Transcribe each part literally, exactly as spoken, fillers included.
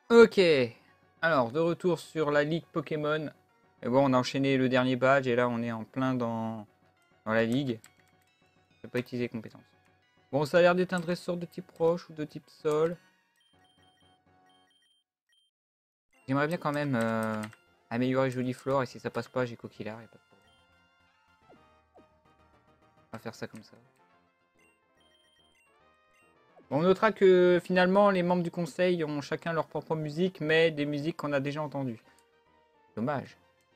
Ok. Alors, de retour sur la ligue Pokémon. Et bon, on a enchaîné le dernier badge et là, on est en plein dans, dans la ligue. Je vais pas utiliser les compétences. Bon, ça a l'air d'être un dresseur de type roche ou de type sol. J'aimerais bien quand même euh, améliorer Joliflore et si ça passe pas, j'ai Coquillard. Y a pas de problème. On va faire ça comme ça. Bon, on notera que finalement, les membres du conseil ont chacun leur propre musique, mais des musiques qu'on a déjà entendues. Dommage.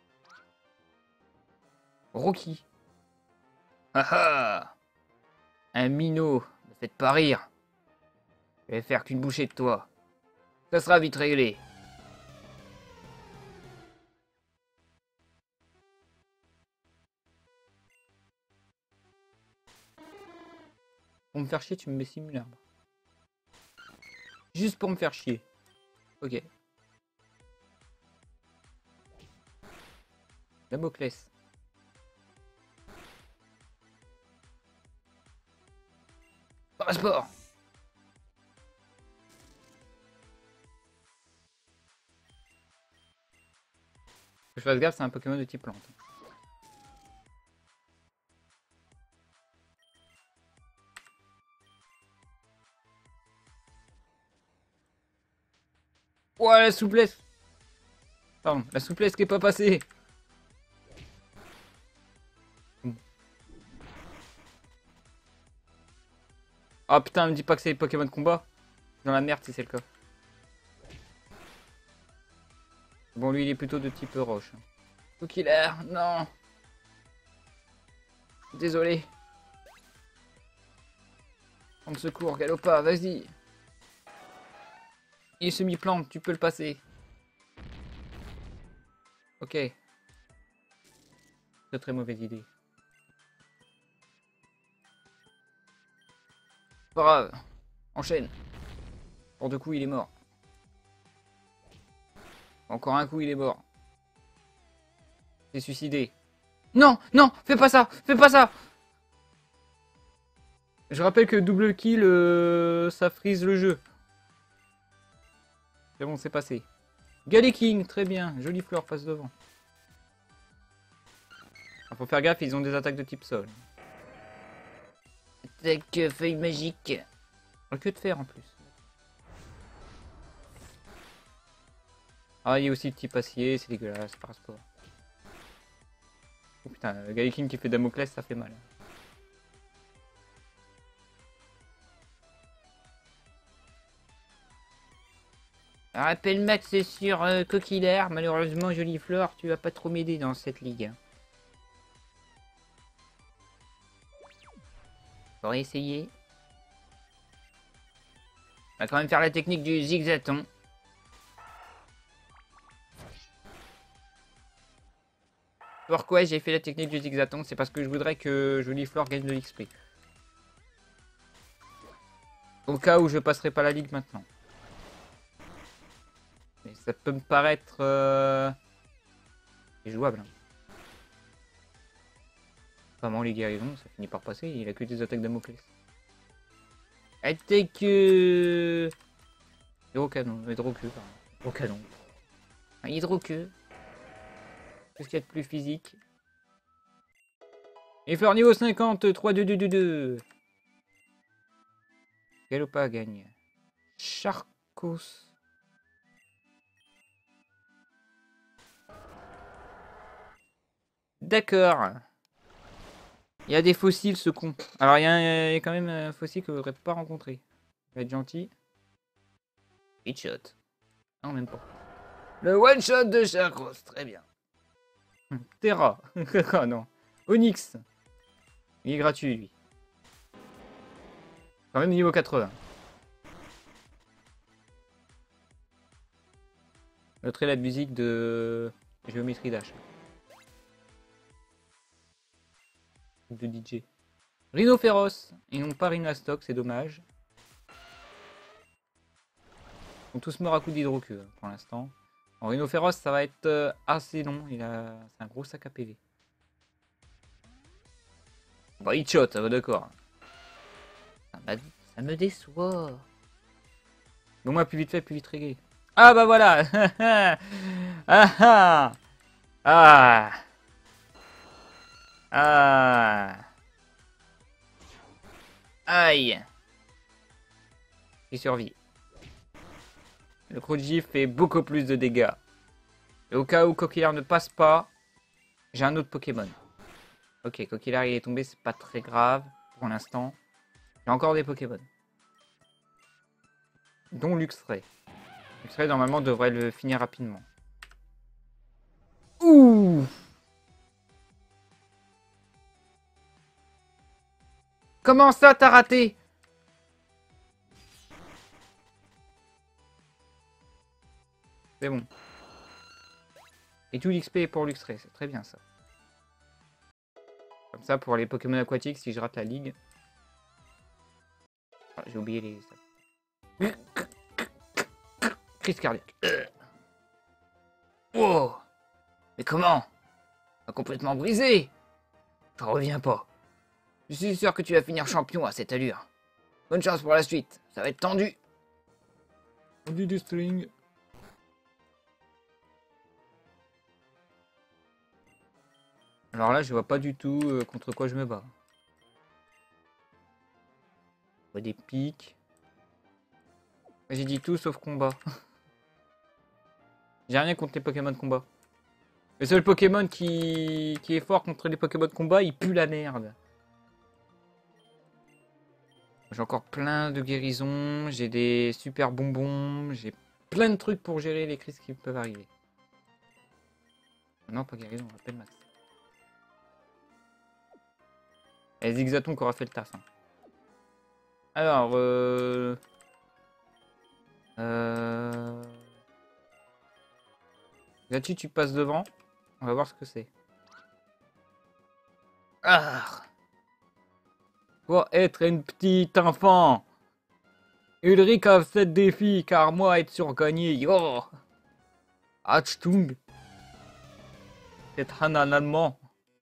Rocky. Ah ah! Un minot. Ne faites pas rire. Je vais faire qu'une bouchée de toi. Ça sera vite réglé. Pour me faire chier, tu me mets simulable. Juste pour me faire chier. Ok. Damoclès. Parasport. Faut que je fasse gaffe, c'est un Pokémon de type plante. Ouah, la souplesse. Pardon, la souplesse qui est pas passée. Oh putain, me dis pas que c'est les Pokémon de combat. Dans la merde si c'est le cas. Bon, lui, il est plutôt de type roche. Killer, non. Désolé. En secours, Galopa, vas-y. Il est semi-plante, tu peux le passer. Ok. Très très mauvaise idée. Pas grave. Enchaîne. Pour deux coups, il est mort. Encore un coup, il est mort. C'est suicidé. Non, non, fais pas ça, fais pas ça. Je rappelle que double kill, euh, ça frise le jeu. C'est bon, c'est passé. Galeking, très bien. Joliflore passe devant. Il faut faire gaffe, ils ont des attaques de type sol. Attaque feuille magique. Que de faire en plus. Ah, il y a aussi le type acier, c'est dégueulasse, par sport. Oh putain, Galeking qui fait Damoclès, ça fait mal. Rappel max sur euh, Coquillard. Malheureusement, Joliflore, tu vas pas trop m'aider dans cette ligue. On va essayer. On va quand même faire la technique du zigzaton. Pourquoi j'ai fait la technique du zigzaton? C'est parce que je voudrais que Joliflore gagne de l'X P. Au cas où je passerai pas la ligue maintenant. Mais ça peut me paraître euh... jouable. Hein. Vraiment les guérisons, ça finit par passer, il a que des attaques Damoclès. Attaque euh... Hydrocanon, hydroqueux, pardon. Hydrocanon. Un hydroqueux. Qu'est-ce qu'il y a de plus physique? Et fleur niveau cinquante, trois deux deux deux deux. Galopa gagne. Charcos. D'accord. Il y a des fossiles, ce con. Alors, il y, a, il y a quand même un fossile que je voudrais pas rencontrer. Il va être gentil. Hit shot. Non, même pas. Le one shot de Charcos, très bien. Terra. Oh non. Onyx. Il est gratuit, lui. Quand même niveau quatre-vingts. Le trait de musique de Géométrie Dash. De D J. Rhino féroce. Ils n'ont pas Rhinostock, c'est dommage. Ils sont tous morts à coups d'hydroqueux pour l'instant. En Rhino féroce, ça va être euh, assez long. Il a... C'est un gros sac à P V. Bah, il shot, d'accord. Ça, ça me déçoit. Bon, moi, plus vite fait, plus vite réglé. Ah bah voilà. Ah ah. Ah. Ah. Aïe. Il survit. Le Croji fait beaucoup plus de dégâts. Et au cas où Coquillard ne passe pas, j'ai un autre Pokémon. Ok, Coquillard il est tombé, c'est pas très grave pour l'instant. J'ai encore des Pokémon. Dont Luxray. Luxray normalement devrait le finir rapidement. Ouh! Comment ça t'as raté? C'est bon. Et tout l'X P pour Luxray, c'est très bien ça. Comme ça pour les Pokémon aquatiques, si je rate la ligue. Ah, j'ai oublié les... Crise cardiaque. Wow! Mais comment? T'as complètement brisé! J'en reviens pas. Je suis sûr que tu vas finir champion à cette allure. Bonne chance pour la suite, ça va être tendu. Tendu du string. Alors là, je vois pas du tout euh, contre quoi je me bats. Je vois des pics. J'ai dit tout sauf combat. J'ai rien contre les Pokémon de combat. Le seul Pokémon qui... qui est fort contre les Pokémon de combat, il pue la merde. J'ai encore plein de guérisons, j'ai des super bonbons, j'ai plein de trucs pour gérer les crises qui peuvent arriver. Non, pas guérison, on rappelle max. Et Zigzaton qui aura fait le taf. Hein. Alors, euh... Euh... Là-dessus, tu passes devant. On va voir ce que c'est. Ah! Pour être une petite enfant. Ulrich a sept défis, car moi être surgagné. Yo! Achtung! C'est un allemand.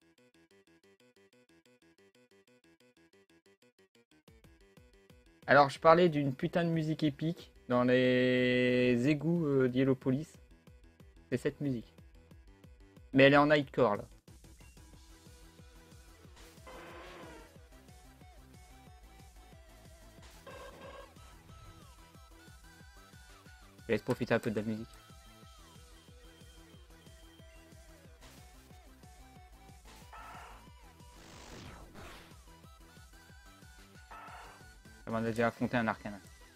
Alors, je parlais d'une putain de musique épique dans les égouts euh, d'Yellopolis. C'est cette musique. Mais elle est en nightcore là. Je laisse profiter un peu de la musique. On a déjà affronté un arcane.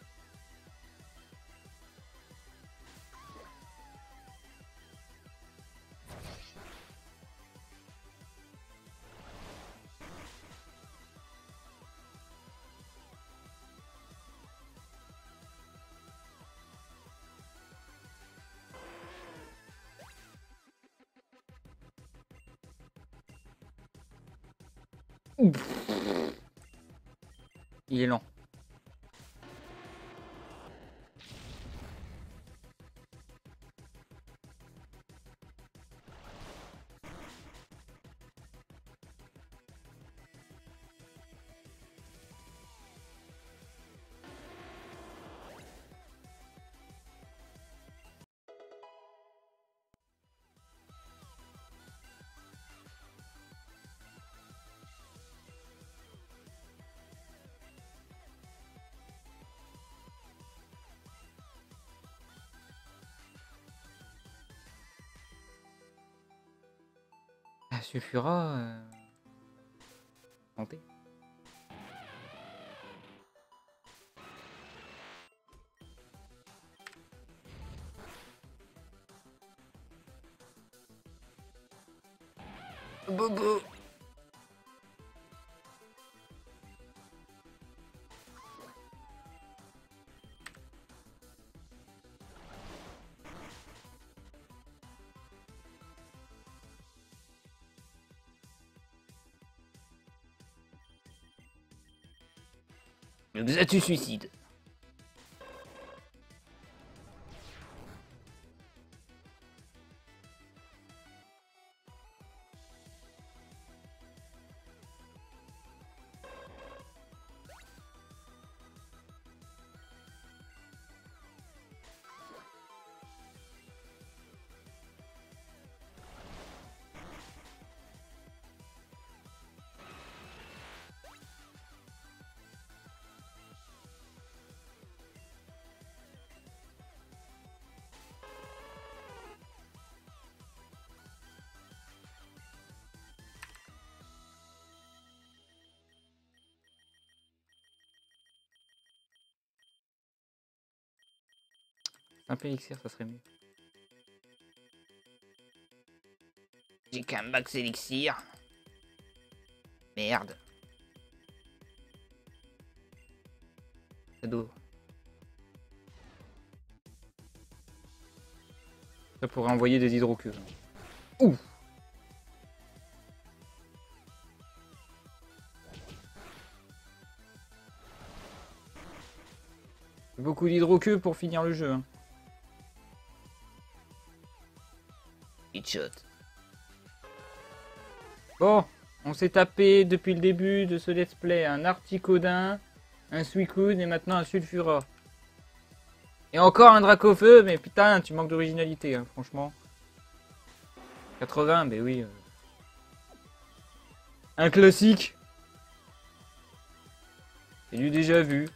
Il est lent. Ça suffira. Euh... Tenter. Bobo. Le tu suicide. Simple élixir, ça serait mieux. J'ai qu'un max élixir. Merde. Cadeau. Ça pourrait envoyer des hydroqueues. Ouh. Beaucoup d'hydroqueues pour finir le jeu. Hein. Headshot. Bon, on s'est tapé depuis le début de ce let's play un Articodin, un Suicune et maintenant un Sulfura. Et encore un Dracofeu, mais putain, tu manques d'originalité, hein, franchement. quatre-vingts, mais oui. Euh... Un classique. C'est du déjà vu.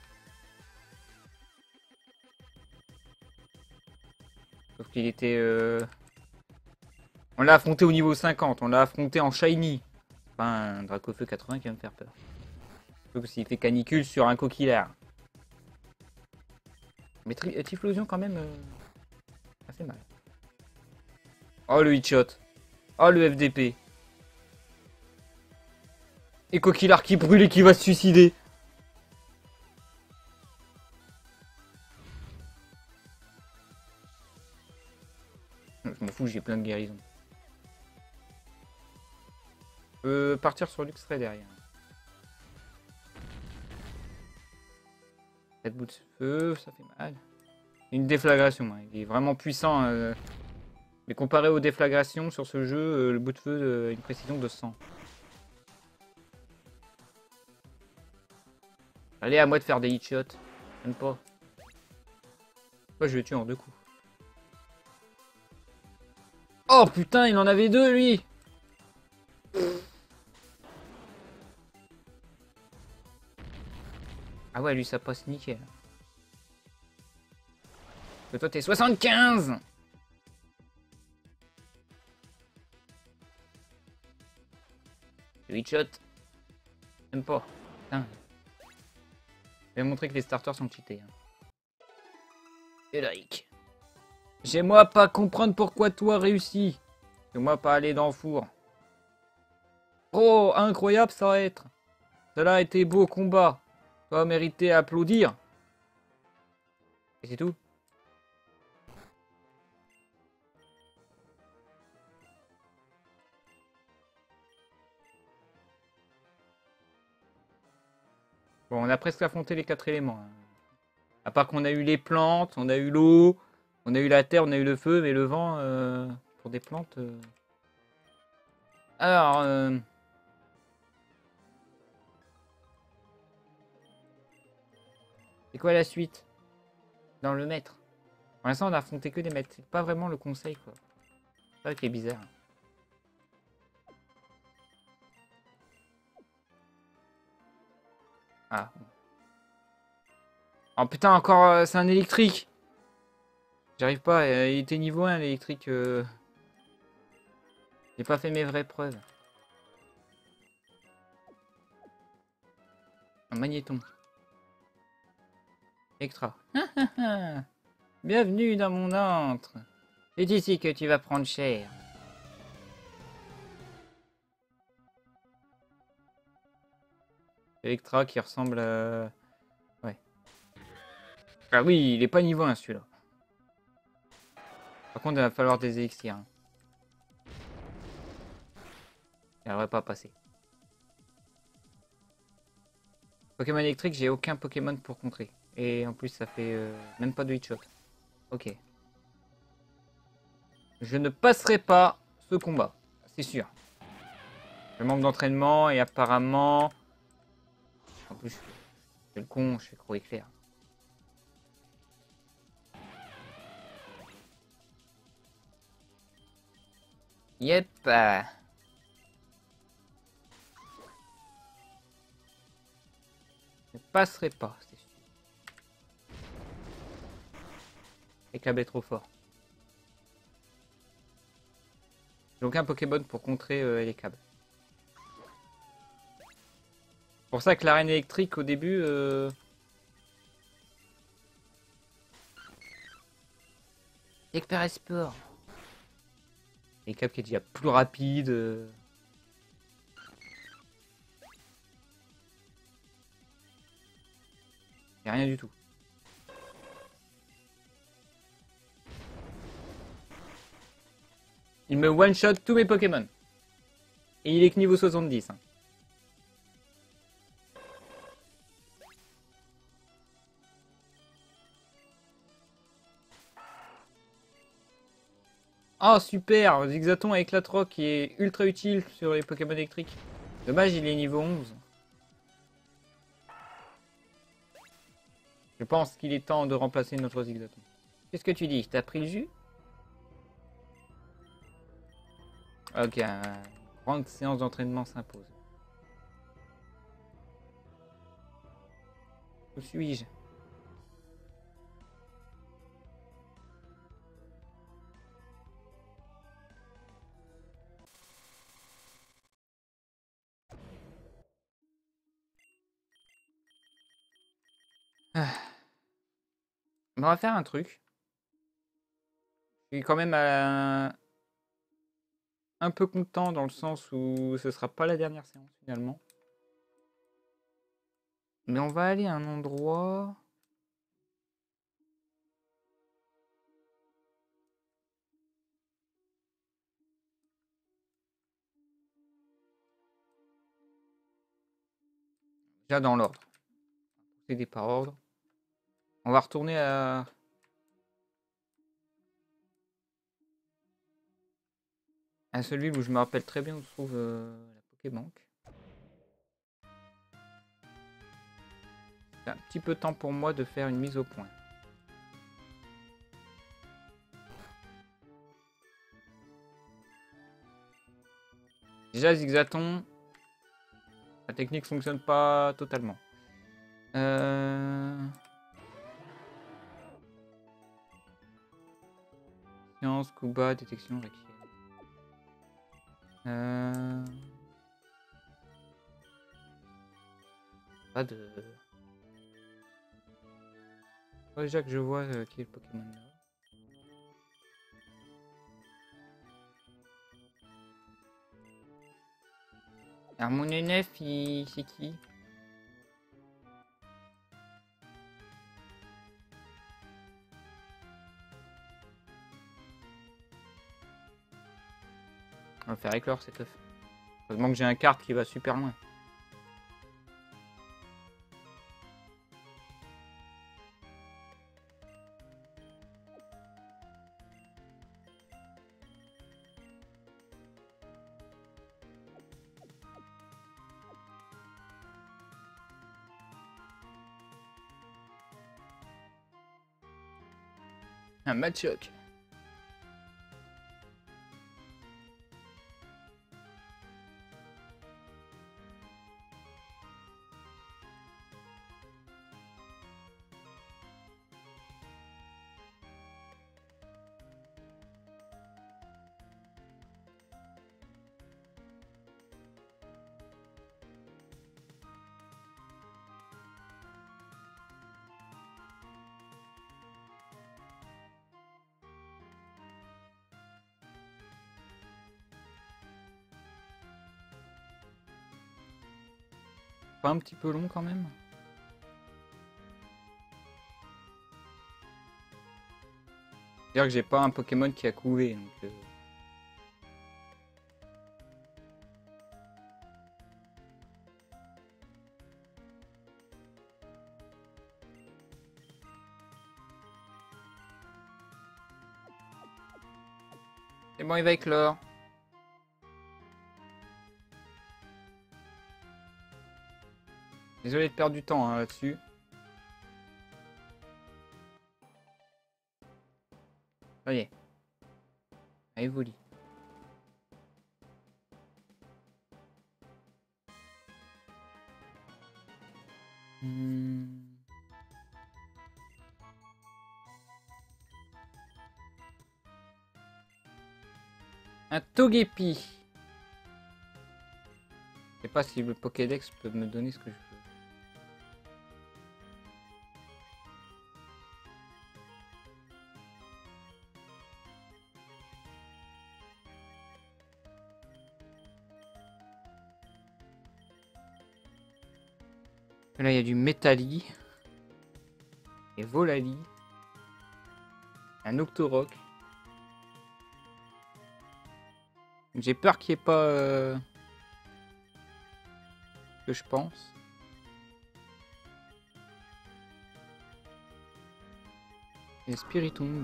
Sauf qu'il était... Euh... On l'a affronté au niveau cinquante, on l'a affronté en shiny. Pas un Dracofeu quatre-vingts qui va me faire peur. Sauf s'il fait canicule sur un coquillaire. Mais Typhlosion quand même, euh... ça fait mal. Oh le hitshot. Oh le F D P. Et coquillard qui brûle et qui va se suicider. Je m'en fous, j'ai plein de guérisons. Je peux partir sur l'extrait derrière. Cette bout de feu, ça fait mal. Une déflagration, hein. Il est vraiment puissant. Euh... Mais comparé aux déflagrations sur ce jeu, euh, le bout de feu euh, a une précision de cent. Allez, à moi de faire des headshots. J'aime pas. Moi, je le tue en deux coups. Oh putain, il en avait deux, lui. Ah ouais, lui, ça passe nickel. Que toi, t'es soixante-quinze. Le headshot. J'aime pas. Putain. Je vais montrer que les starters sont cheatés. Hein. Et like. J'aimerais pas comprendre pourquoi toi réussis. Et moi pas aller dans le four. Oh, incroyable ça va être. Cela a été beau combat. Toi mérité à applaudir. Et c'est tout. Bon, on a presque affronté les quatre éléments. Hein. À part qu'on a eu les plantes, on a eu l'eau, on a eu la terre, on a eu le feu, mais le vent, euh, pour des plantes... Euh... Alors... Euh... C'est quoi la suite? Dans le maître. Pour l'instant, on a affronté que des maîtres. C'est pas vraiment le conseil, quoi. C'est ça qui est bizarre. Ah. Oh putain, encore, euh, c'est un électrique. J'arrive pas, euh, il était niveau un, l'électrique. Euh... J'ai pas fait mes vraies preuves. Un magnéton. Extra. Bienvenue dans mon antre. C'est ici que tu vas prendre cher. Electra qui ressemble à... Ouais. Ah oui, il est pas niveau un celui-là. Par contre, il va falloir des élixirs. Hein. Il n'aurait pas passé. Pokémon électrique, j'ai aucun Pokémon pour contrer. Et en plus, ça fait euh, même pas de hitshot. Ok. Je ne passerai pas ce combat. C'est sûr. Je manque d'entraînement et apparemment... En plus, je suis le con, je fais trop éclair. Yep. Je ne passerai pas, c'est sûr. Les câbles est trop fort. J'ai aucun Pokémon pour contrer euh, les câbles. C'est pour ça que l'arène électrique au début... Euh... Expert Sport. Et Cap qui est déjà plus rapide. euh. Et rien du tout. Il me one-shot tous mes Pokémon. Et il est que niveau soixante-dix. Hein. Oh super, Zigzaton avec la troc qui est ultra utile sur les Pokémon électriques. Dommage, il est niveau onze. Je pense qu'il est temps de remplacer notre Zigzaton. Qu'est-ce que tu dis? T'as pris le jus? Ok, une grande séance d'entraînement s'impose. Où suis-je? Ah. On va faire un truc. Je suis quand même euh, un peu content dans le sens où ce sera pas la dernière séance finalement. Mais on va aller à un endroit... Déjà dans l'ordre. Procéder par ordre. On va retourner à... à celui où je me rappelle très bien où se trouve euh, la Pokébank. C'est un petit peu temps pour moi de faire une mise au point. Déjà Zigzaton, la technique fonctionne pas totalement. Euh... Science, Kuba, détection, Requiem. Euh... Pas de... Pas déjà que je vois euh, qui est le Pokémon là. Alors mon N F, il... c'est qui? On va faire éclore cet œuf. Heureusement que j'ai un carte qui va super loin. Un Machoke. Pas un petit peu long quand même? C'est-à-dire que j'ai pas un Pokémon qui a couvé. Donc, euh... C'est bon, il va éclore. Désolé de perdre du temps hein, là-dessus. Ça y est. Elle évolue. Hmm. Un Togepi. Je sais pas si le Pokédex peut me donner ce que je veux. Là, il y a du Métali. Et Volali. Un Octorok. J'ai peur qu'il n'y ait pas... Euh... que je pense. Et Spiritomb.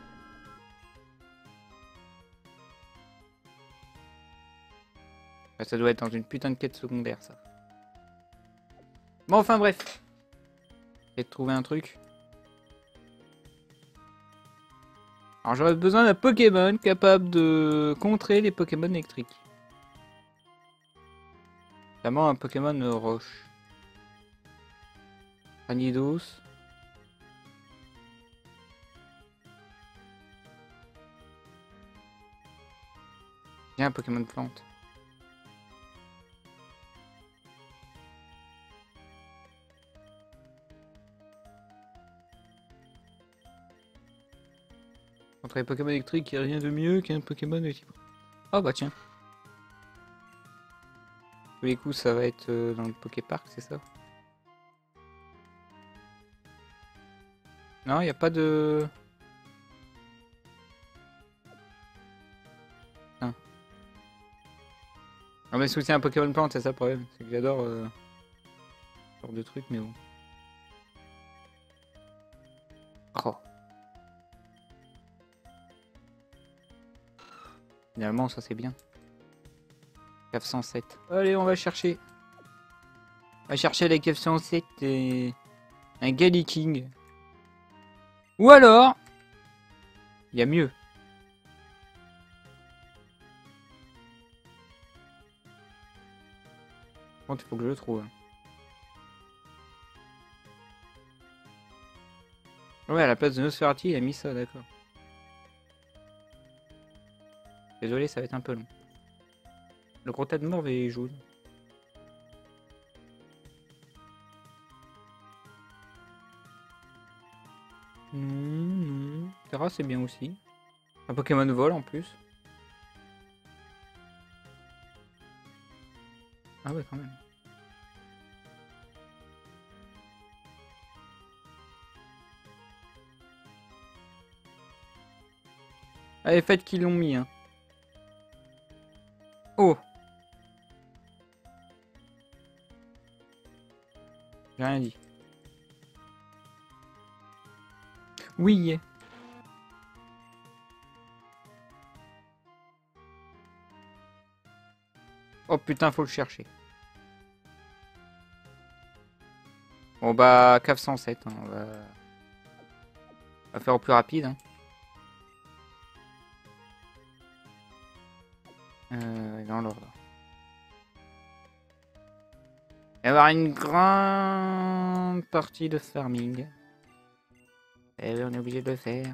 Ça doit être dans une putain de quête secondaire, ça. Bon, enfin bref. J'ai trouvé un truc. Alors j'aurais besoin d'un Pokémon capable de contrer les Pokémon électriques. Notamment un Pokémon roche. Ranidos. J'ai un Pokémon plante. Contre les Pokémon électriques, il n'y a rien de mieux qu'un Pokémon de type. Oh bah tiens. Tous les coups, ça va être euh, dans le Poképark, c'est ça? Non, il n'y a pas de... Ah. Non mais c'est aussi un Pokémon plante, c'est ça le problème. C'est que j'adore euh... ce genre de truc, mais bon. Oh. Finalement, ça c'est bien. Cave cent sept. Allez, on va chercher. On va chercher la cave cent sept et un Galliking. Ou alors, il y a mieux. Bon, il faut que je le trouve. Ouais, à la place de Nosferatu, il a mis ça, d'accord. Désolé, ça va être un peu long. Le gros tas de morve est jaune. Mmh, mmh. Terra, c'est bien aussi. Un Pokémon vol en plus. Ah ouais, quand même. Allez, faites qu'ils l'ont mis, hein. Oh. J'ai rien dit. Oui. Oh putain, faut le chercher. Bon bah, cave cent sept, hein, on, va... on va faire au plus rapide. Hein. Euh, dans l'ordre. Il va y avoir une grande partie de farming. Et on est obligé de le faire.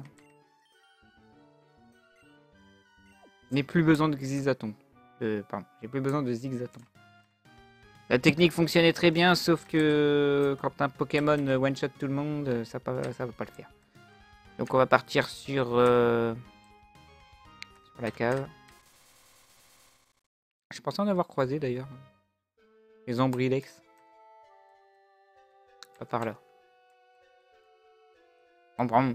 Je n'ai plus besoin de Zigzaton. Euh, pardon, j'ai plus besoin de Zigzaton. La technique fonctionnait très bien, sauf que quand un Pokémon one-shot tout le monde, ça, pas, ça va pas le faire. Donc on va partir sur, euh, sur la cave. Je pensais en avoir croisé d'ailleurs. Les Ambrilex. Pas par là. Embram.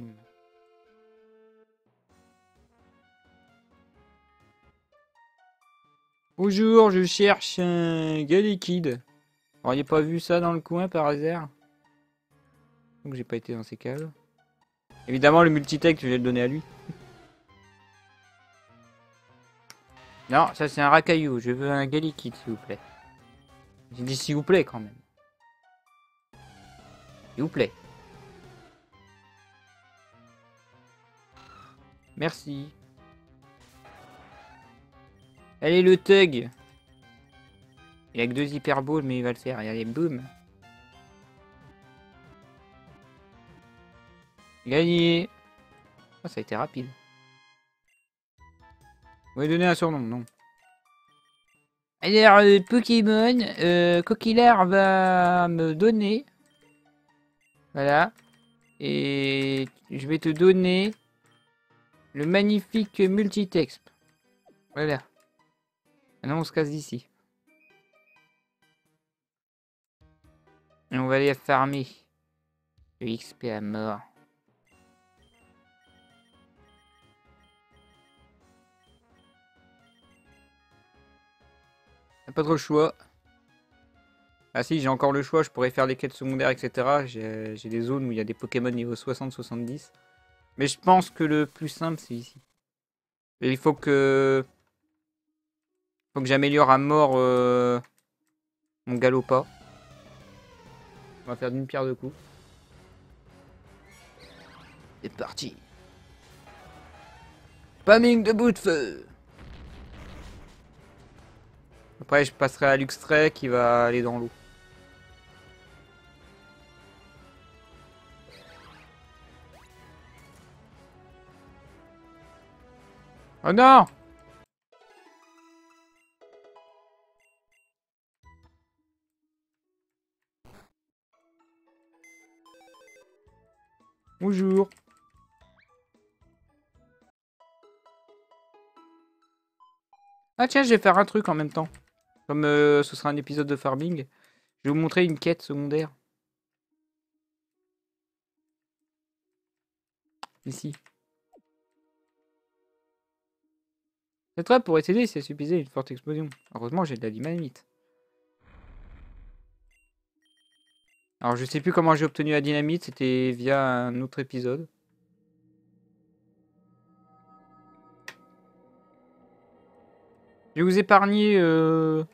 Bonjour, je cherche un Galliquid. Vous n'auriez pas vu ça dans le coin par hasard? Donc j'ai pas été dans ces caves. Évidemment, le multitech, je vais le donner à lui. Non, ça c'est un racaillou. Je veux un Galliquid, s'il vous plaît. J'ai dit s'il vous plaît quand même. S'il vous plaît. Merci. Allez, le Tug. Il a que deux hyper balls, mais il va le faire. Allez, boum. Gagné. Oh, ça a été rapide. Vous m'avez donné un surnom, non? Alors, euh, Pokémon, euh, Coquillard va me donner. Voilà. Et je vais te donner le magnifique multitexte. Voilà. Maintenant, on se casse d'ici. Et on va aller farmer. Le X P à mort. Y'a pas trop le choix. Ah si, j'ai encore le choix, je pourrais faire les quêtes secondaires, et cetera. J'ai des zones où il y a des Pokémon niveau soixante soixante-dix. Mais je pense que le plus simple, c'est ici. Et il faut que... Faut que j'améliore à mort euh... mon Galopa. On va faire d'une pierre deux coups. C'est parti. Spamming de bout de feu. Après, je passerai à Luxray qui va aller dans l'eau. Oh non! Bonjour. Ah tiens, je vais faire un truc en même temps. Comme euh, ce sera un épisode de farming, je vais vous montrer une quête secondaire. Ici. Cette trappe pourrait t'aider si elle suffisait une forte explosion. Heureusement, j'ai de la dynamite. Alors, je sais plus comment j'ai obtenu la dynamite, c'était via un autre épisode. Je vais vous épargner... Euh...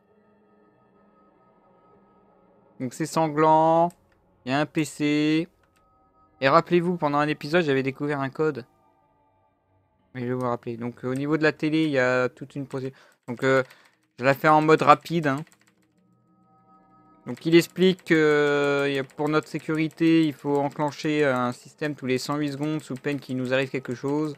Donc, c'est sanglant. Il y a un P C. Et rappelez-vous, pendant un épisode, j'avais découvert un code. Mais je vais vous rappeler. Donc, euh, au niveau de la télé, il y a toute une procédure. Donc, euh, je la fais en mode rapide. Hein. Donc, il explique que euh, pour notre sécurité, il faut enclencher un système tous les cent huit secondes sous peine qu'il nous arrive quelque chose.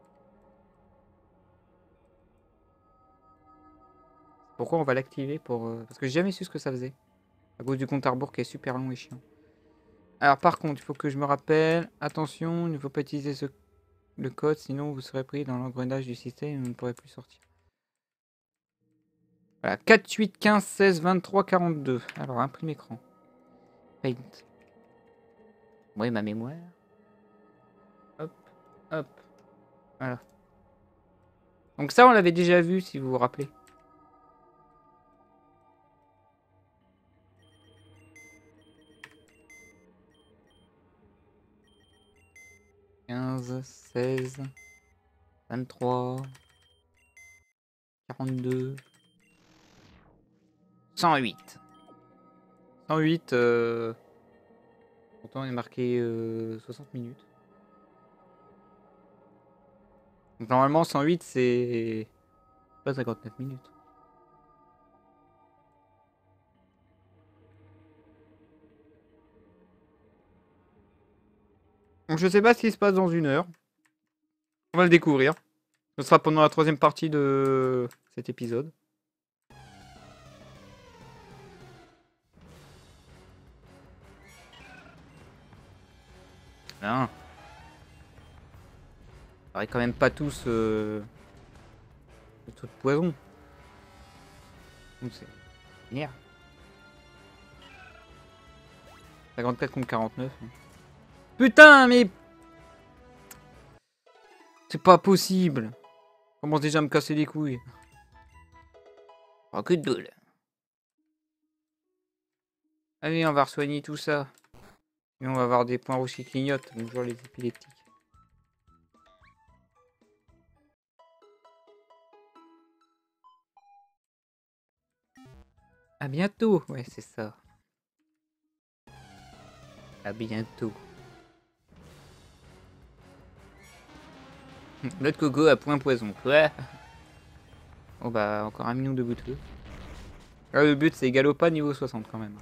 Pourquoi on va l'activer pour... Euh... Parce que j'ai jamais su ce que ça faisait. À cause du compte à rebours qui est super long et chiant. Alors, par contre, il faut que je me rappelle. Attention, il ne faut pas utiliser ce... le code, sinon vous serez pris dans l'engrenage du système et vous ne pourrez plus sortir. Voilà, quatre, huit, quinze, seize, vingt-trois, quarante-deux. Alors, imprime écran. Paint. Oui, ma mémoire. Hop, hop. Voilà. Donc ça, on l'avait déjà vu, si vous vous rappelez. quinze, seize, vingt-trois, quarante-deux, cent huit. cent huit, euh... pourtant il est marqué euh, soixante minutes. Donc, normalement, cent huit, c'est pas cinquante-neuf minutes. Donc, je sais pas ce qui se passe dans une heure. On va le découvrir. Ce sera pendant la troisième partie de cet épisode. Hein. Ça quand même pas tous euh... le truc de poison. Donc c'est merde. cinquante-quatre contre quarante-neuf. Putain, mais c'est pas possible. Je commence déjà à me casser les couilles. Oh, que de boule. Allez, on va soigner tout ça. Et on va avoir des points rouges qui clignotent. Bonjour les épileptiques. À bientôt. Ouais, c'est ça. À bientôt. L'autre coco à point poison. Ouais. Oh bah, encore un million de bouts de feu. Là, le but, c'est Galopa niveau soixante quand même.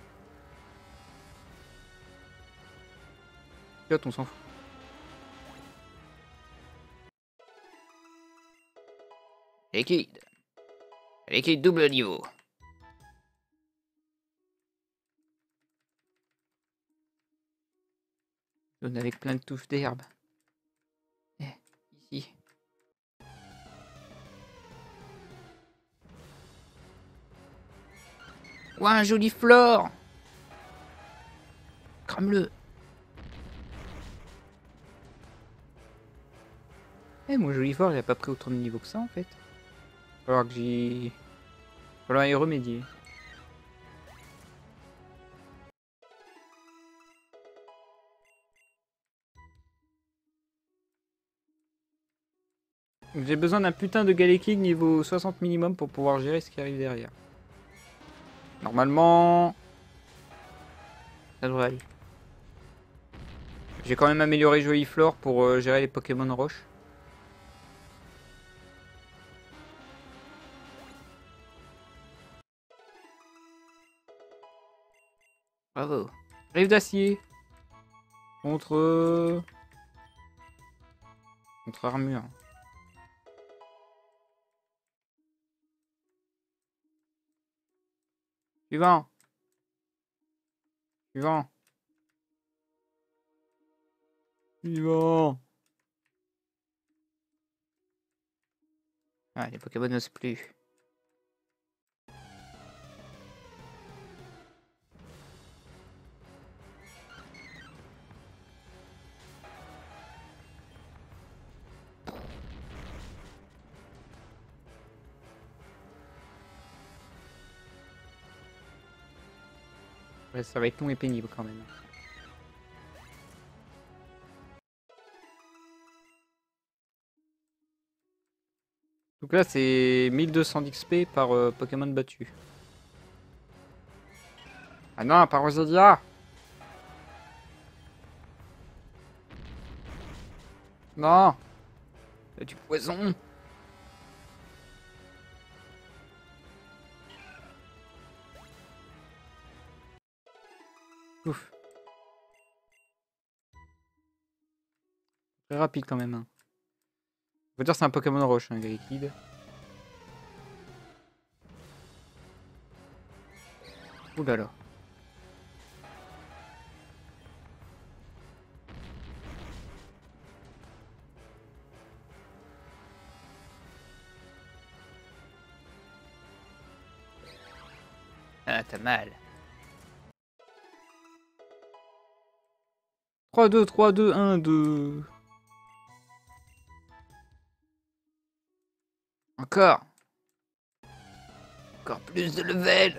Pilote, on s'en fout. Liquide. Liquide double niveau. Zone avec plein de touffes d'herbe. Eh, ici. Ouah, un joli flore. crame-le. Eh, mon joli fort, il a pas pris autant de niveau que ça en fait. Falloir que j'y... Falloir y remédier. J'ai besoin d'un putain de Galeking niveau soixante minimum pour pouvoir gérer ce qui arrive derrière. Normalement... Ça devrait aller. J'ai quand même amélioré Joyflore pour euh, gérer les Pokémon roche. Bravo. Rive d'acier. Contre... Contre armure. Suivant. Suivant. Suivant. Ah, les Pokémon n'osent plus. Ouais, ça va être long et pénible quand même. Donc là, c'est mille deux cents d'X P par euh, Pokémon battu. Ah non, par Roselia. Non. C'est du poison. Ouf. Très rapide quand même. Hein. Faut dire c'est un Pokémon roche, un Grikid. Ouh là là. Ah, t'as mal. trois deux, trois deux, un deux. Encore. Encore plus de level.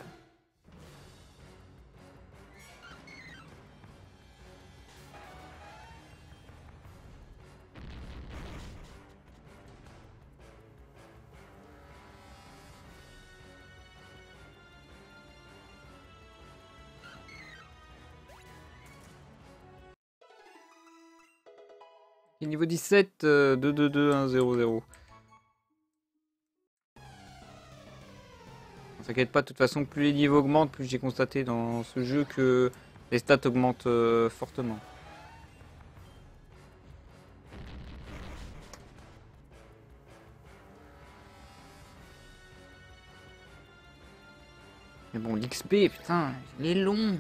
Et niveau dix-sept, euh, deux deux deux, un zéro zéro. On s'inquiète pas, de toute façon, plus les niveaux augmentent, plus j'ai constaté dans ce jeu que les stats augmentent euh, fortement. Mais bon, l'X P, putain, il est long.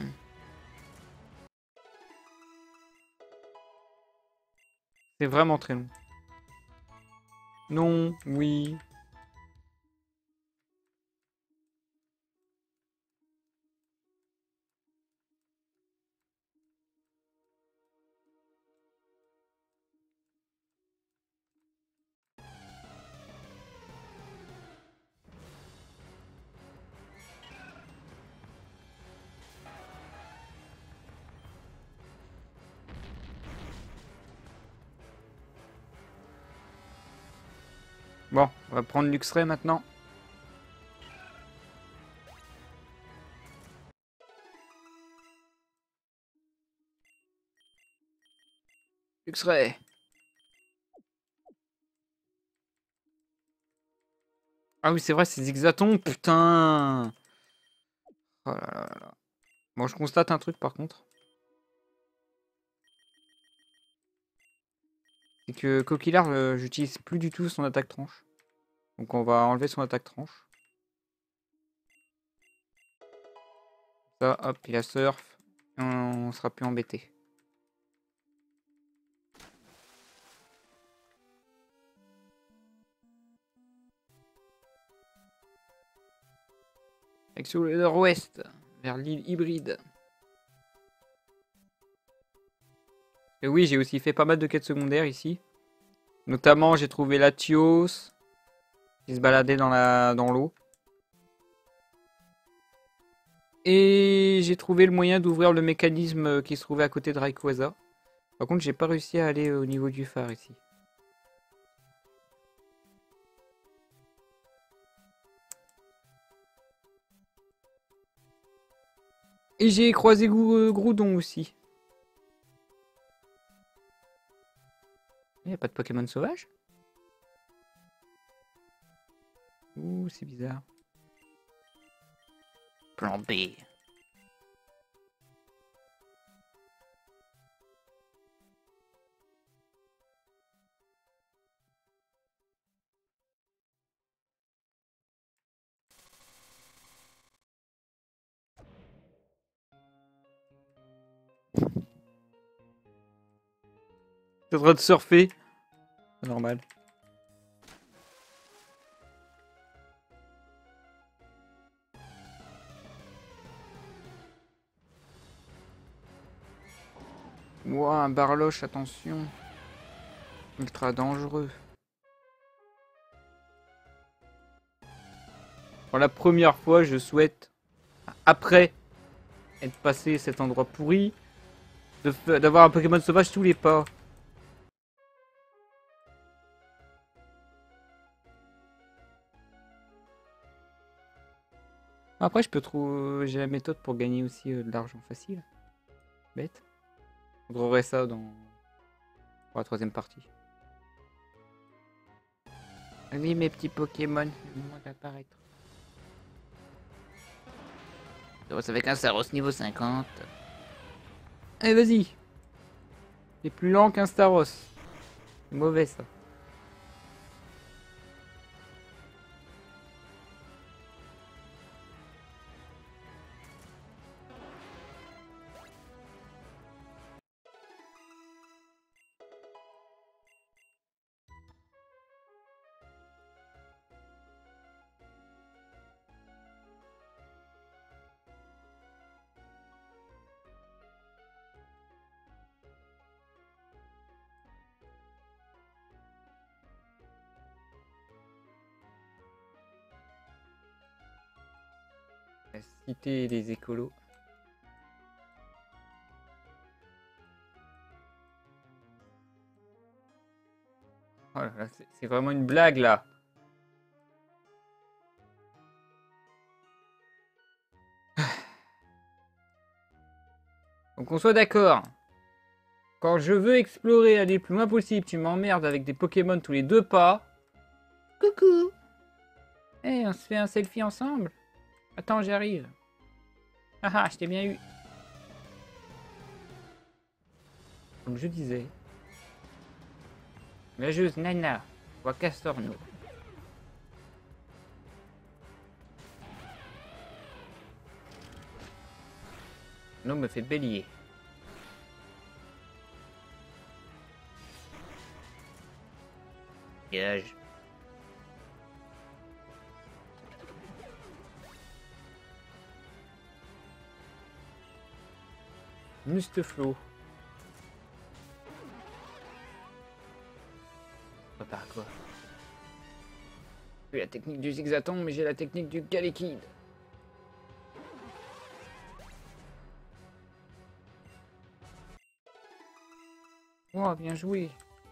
C'est vraiment très long. Non, oui. Bon, on va prendre Luxray maintenant. Luxray. Ah oui, c'est vrai, c'est Zigzaton, putain. Oh là là là. Bon, je constate un truc par contre. C'est que Coquillard, euh, j'utilise plus du tout son attaque tranche. Donc on va enlever son attaque tranche. Ça, hop, il a surf. On sera plus embêté. Avec sur le nord-ouest, vers l'île hybride. Et oui, j'ai aussi fait pas mal de quêtes secondaires ici. Notamment, j'ai trouvé Latios qui se baladait dans la dans l'eau. Et j'ai trouvé le moyen d'ouvrir le mécanisme qui se trouvait à côté de Rayquaza. Par contre, j'ai pas réussi à aller au niveau du phare ici. Et j'ai croisé Grou- Groudon aussi. Il n'y a pas de Pokémon sauvage? Ouh, c'est bizarre. Plan B. T'es en train de surfer. Normal. Ouah, un barloche, attention. Ultra dangereux. Pour la première fois, je souhaite, après être passé cet endroit pourri, d'avoir un Pokémon sauvage tous les pas. Après, je peux trouver. J'ai la méthode pour gagner aussi euh, de l'argent facile. Bête. On trouverait ça dans. Pour la troisième partie. Oui, mes petits Pokémon, le moment d'apparaître. Ça avec un Saros niveau cinquante. Allez, vas-y. C'est plus lent qu'un Staros. C'est mauvais ça. La cité des écolos. Oh là là, c'est vraiment une blague là. Donc on soit d'accord. Quand je veux explorer, aller le plus loin possible, tu m'emmerdes avec des Pokémon tous les deux pas. Coucou. Eh, hey, on se fait un selfie ensemble. Attends, j'arrive. Ah ah, je t'ai bien eu. Comme je disais. La joueuse Nana. Voit Castorno. Non, me fait bélier. Gage. Musteflo. Prépare quoi? J'ai la technique du zigzaton, mais j'ai la technique du Galekid. Oh, bien joué.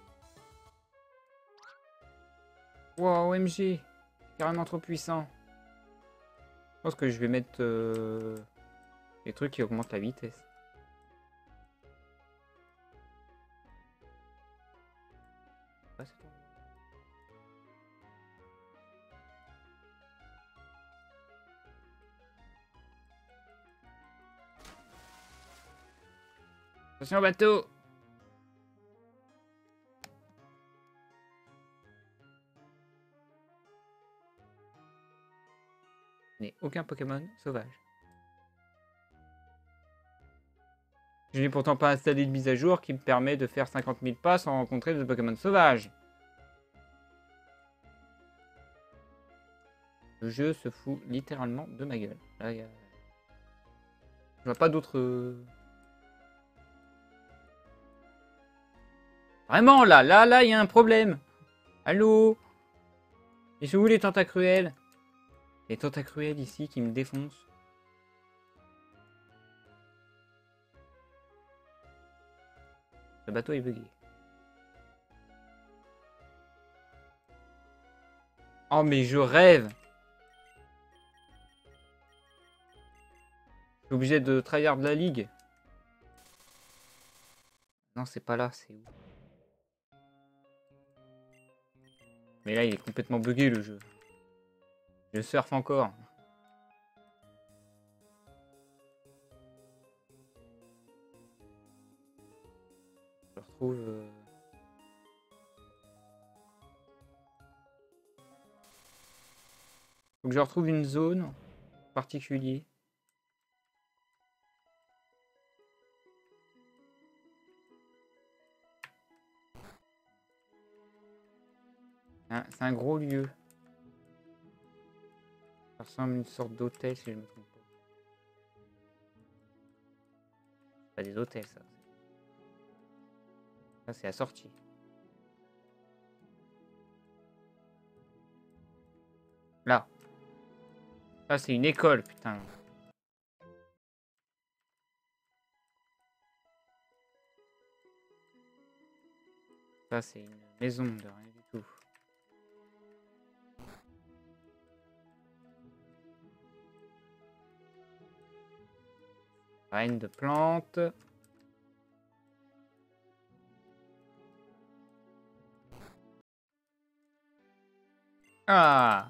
Wow, O M G. Carrément trop puissant. Je pense que je vais mettre euh, les trucs qui augmentent la vitesse. Ah, c'est toi. Attention au bateau. Je n'ai aucun Pokémon sauvage. Je n'ai pourtant pas installé de mise à jour qui me permet de faire cinquante mille pas sans rencontrer de Pokémon sauvages. Le jeu se fout littéralement de ma gueule. Là, y a... Je vois pas d'autres... Vraiment, là, là, là, il y a un problème. Allô? Ils sont où les tentacruels? Les tentacruels ici qui me défoncent. Le bateau est bugué. Oh, mais je rêve! Je suis obligé de tryhard de la ligue. Non, c'est pas là, c'est où? Mais là, il est complètement bugué le jeu. Je surfe encore. Je retrouve... Euh... Faut que je retrouve une zone en particulier. Hein, c'est un gros lieu. Ça ressemble à une sorte d'hôtel si je me trompe pas. C'est pas des hôtels ça. Ça c'est la sortie. Là. Ça c'est une école, putain. Ça c'est une maison de rien du tout. Reine de plantes. Ah!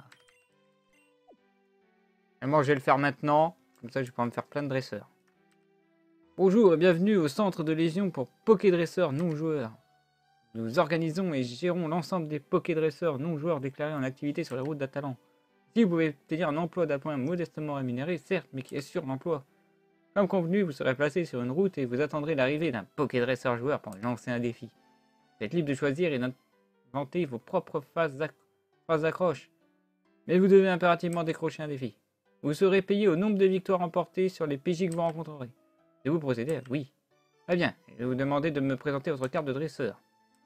Et moi je vais le faire maintenant. Comme ça je vais pouvoir me faire plein de dresseurs. Bonjour et bienvenue au centre de Légion pour Pokédresseurs non-joueurs. Nous organisons et gérons l'ensemble des Pokédresseurs non-joueurs déclarés en activité sur les routes d'Atalan. Si vous pouvez obtenir un emploi d'appoint modestement rémunéré, certes, mais qui assure l'emploi. Comme convenu, vous serez placé sur une route et vous attendrez l'arrivée d'un Pokédresseur joueur pour lancer un défi. Vous êtes libre de choisir et d'inventer vos propres phases d'accroche. Mais vous devez impérativement décrocher un défi. Vous serez payé au nombre de victoires remportées sur les P J que vous rencontrerez. Et vous procédez à oui. Très bien, je vais vous demander de me présenter votre carte de dresseur.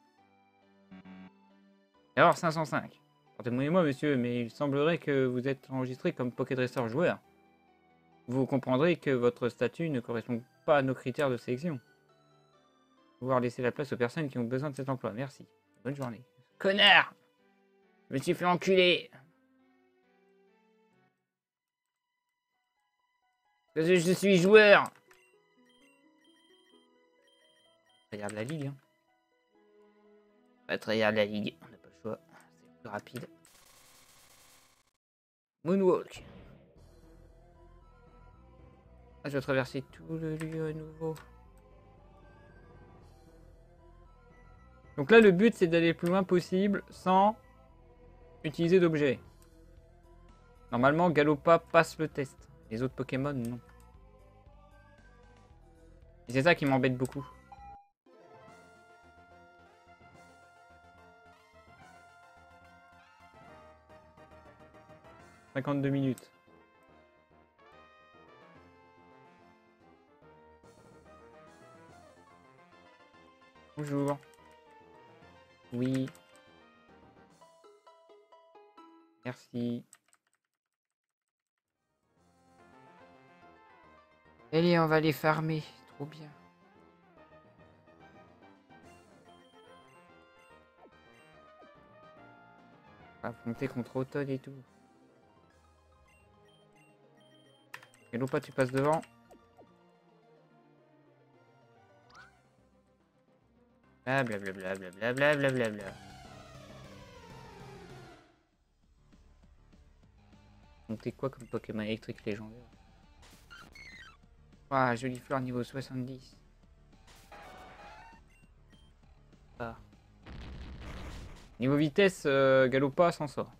Alors cinq cent cinq. Pardonnez-moi monsieur, mais il semblerait que vous êtes enregistré comme Pokédresseur joueur. Vous comprendrez que votre statut ne correspond pas à nos critères de sélection. Pouvoir laisser la place aux personnes qui ont besoin de cet emploi. Merci. Bonne journée. Connard! Je me suis fait enculer! Parce que je suis joueur! Regarde la ligue. Hein. Va regarde la ligue. On n'a pas le choix. C'est plus rapide. Moonwalk. Ah, je vais traverser tout le lieu à nouveau. Donc là, le but, c'est d'aller le plus loin possible sans utiliser d'objets. Normalement, Galopa passe le test. Les autres Pokémon, non. Et c'est ça qui m'embête beaucoup. cinquante-deux minutes. Bonjour. Oui. Merci. Allez, on va les farmer. Trop bien. On va affronter contre Automne et tout. Hello, pas tu passes devant. Blablabla, blablabla, blablabla. Donc t'es quoi comme Pokémon électrique légendaire? Waouh, jolie fleur niveau soixante-dix. Ah. Niveau vitesse, euh, Galopa s'en sort.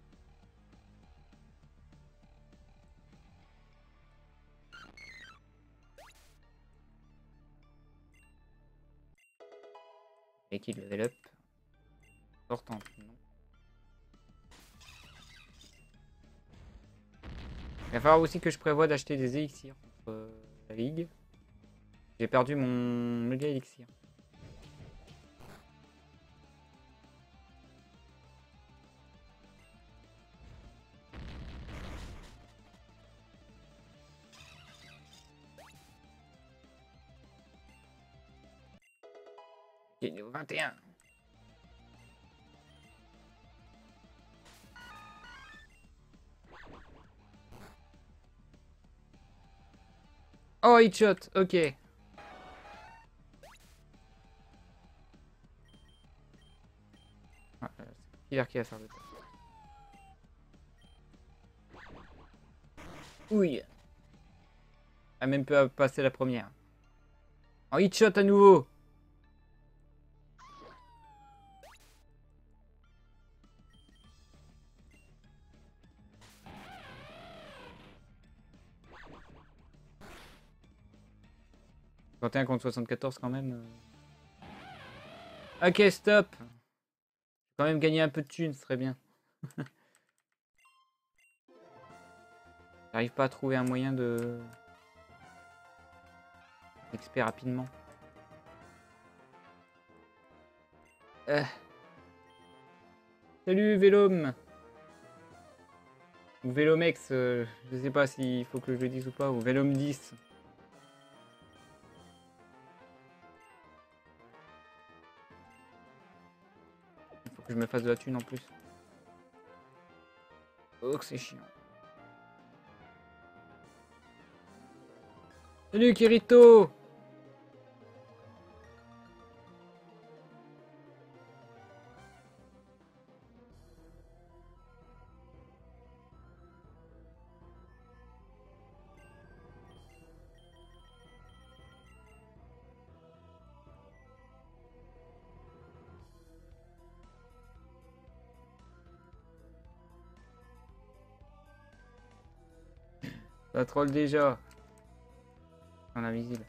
Et qui level up. Sortante, non. Il va falloir aussi que je prévoie d'acheter des élixirs contre euh, la ligue. J'ai perdu mon méga élixir. Il est au vingt et un. Oh, hitshot, ok. Ah, c'est Killer qui va faire le test. Oui. A même pas passé la première. Oh, hitshot à nouveau. cinquante et un contre soixante-quatorze quand même. Ok, stop. J'ai quand même gagné un peu de thunes, ce serait bien. J'arrive pas à trouver un moyen de... X P rapidement. Euh. Salut Vélom. Ou Vélomex, euh, je sais pas s'il faut que je le dise ou pas, ou Vélom dix. Il faut que je me fasse de la thune en plus. Oh que c'est chiant. Salut Kirito. Ça troll déjà. En invisible.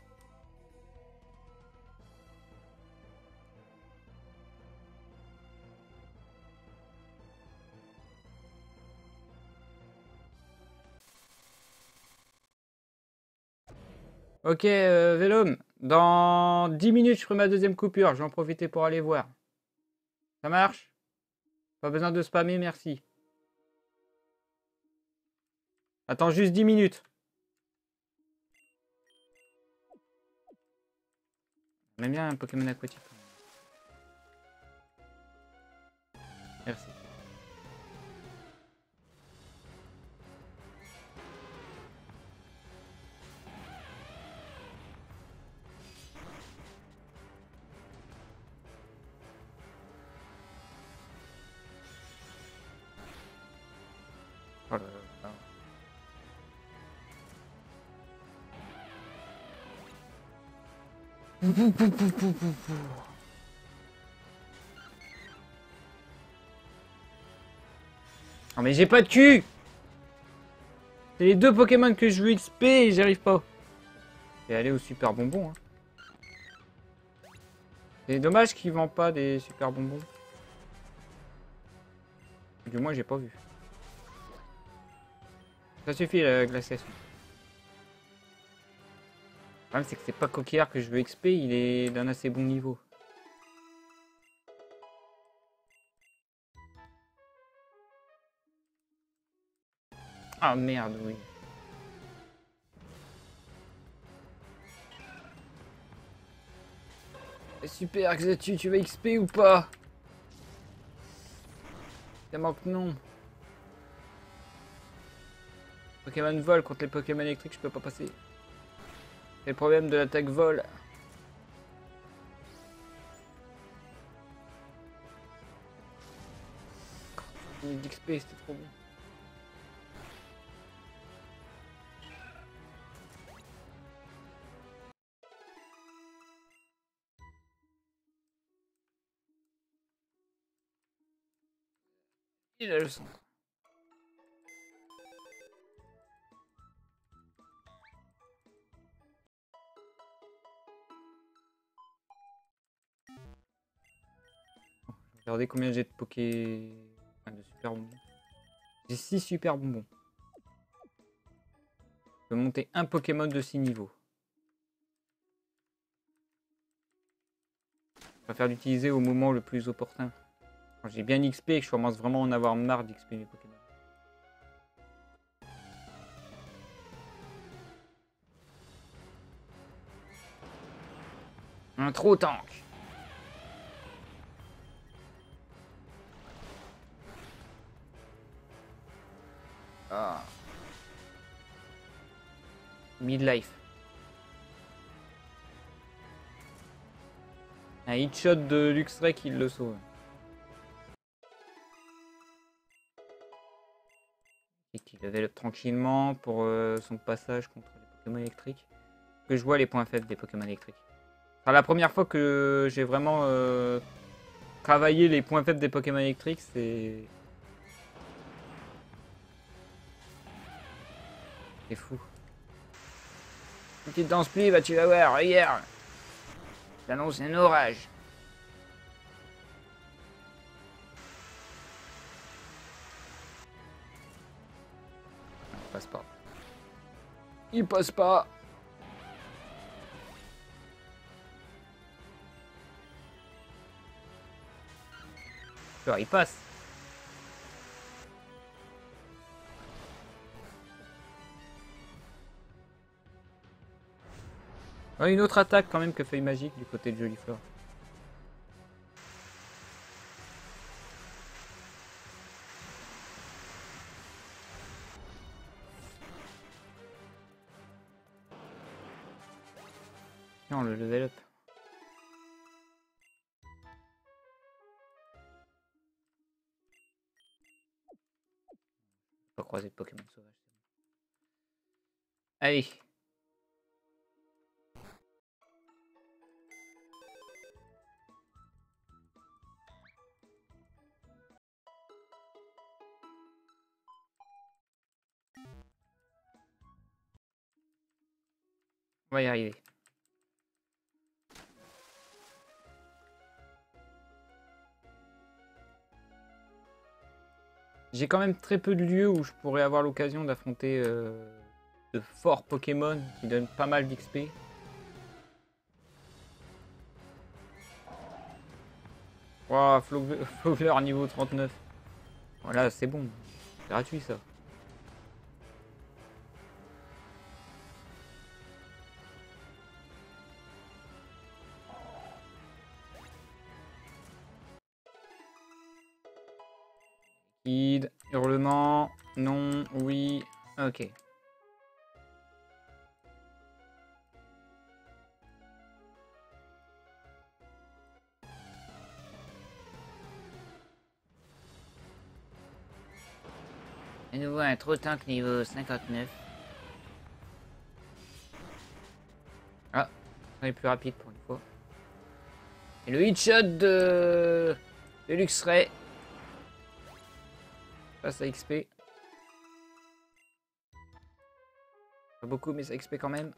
Ok, euh, Vélom. Dans dix minutes, je ferai ma deuxième coupure. Je vais en profiter pour aller voir. Ça marche? Pas besoin de spammer, merci. Attends juste dix minutes. On aime bien un Pokémon aquatique. Merci. Oh là là. Oh mais j'ai pas de cul. C'est les deux Pokémon que je veux X P et j'y arrive pas. Je vais aller au super bonbon. Hein. C'est dommage qu'ils vendent pas des super bonbons. Du moins j'ai pas vu. Ça suffit la glaciation. Le problème c'est que c'est pas Coquillard que je veux X P, il est d'un assez bon niveau. Ah merde oui. Super Xatu, tu vas X P ou pas? Ça manque non. Pokémon vol contre les Pokémon électriques, je peux pas passer. C'est le problème de l'attaque vol. D'X P, c'était trop bon. Il a le son. Regardez combien j'ai de Poké... Enfin, de super bonbons. J'ai six super bonbons. Je peux monter un Pokémon de six niveaux. Je préfère l'utiliser au moment le plus opportun. Quand j'ai bien X P et que je commence vraiment à en avoir marre d'X P mes Pokémon. Un trop tank. Midlife. Un hit shot de Luxray qui le sauve. Et qui level up tranquillement pour euh, son passage contre les Pokémon électriques. Que je vois les points faibles des Pokémon électriques. C'est la première fois que j'ai vraiment euh, travaillé les points faibles des Pokémon électriques, c'est... C'est fou. Petite danse pluie, bah tu vas voir, regarde. J'annonce un orage. Non, il passe pas. Il passe pas. Alors, il passe. Oh, une autre attaque quand même que Feuille Magique du côté de Jolifleur. Non, le level up. Pas croiser de Pokémon sauvage. Allez. On va y arriver. J'ai quand même très peu de lieux où je pourrais avoir l'occasion d'affronter euh, de forts Pokémon qui donnent pas mal d'X P. Waouh, Flogler niveau trente-neuf. Voilà, c'est bon. C'est gratuit ça. Kid, hurlement, non, oui, ok. Et nouveau un Trotank niveau cinquante-neuf. Ah, on est plus rapide pour une fois. Et le hit shot de, de Luxray. Ça, X P. Pas beaucoup, mais ça X P quand même.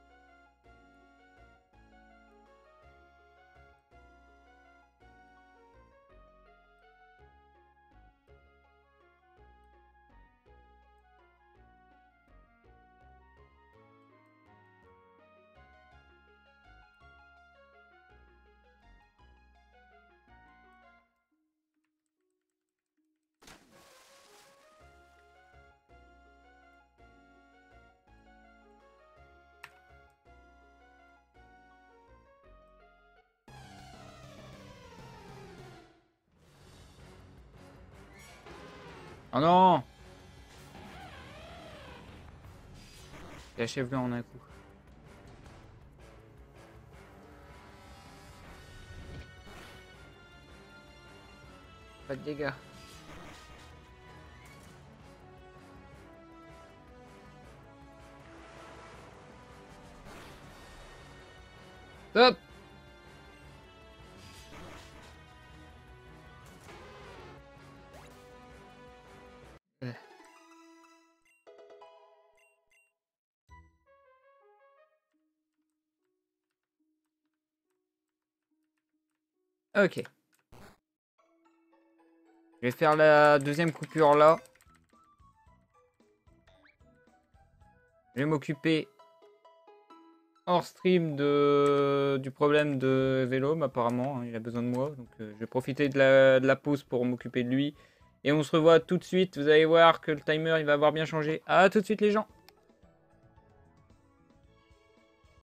Oh non! Achève-le en un coup. Pas de dégâts. Hop! Ok. Je vais faire la deuxième coupure là. Je vais m'occuper hors stream de... du problème de Vélome apparemment. Il a besoin de moi. Donc euh, je vais profiter de la, de la pause pour m'occuper de lui. Et on se revoit tout de suite. Vous allez voir que le timer il va avoir bien changé. À tout de suite les gens.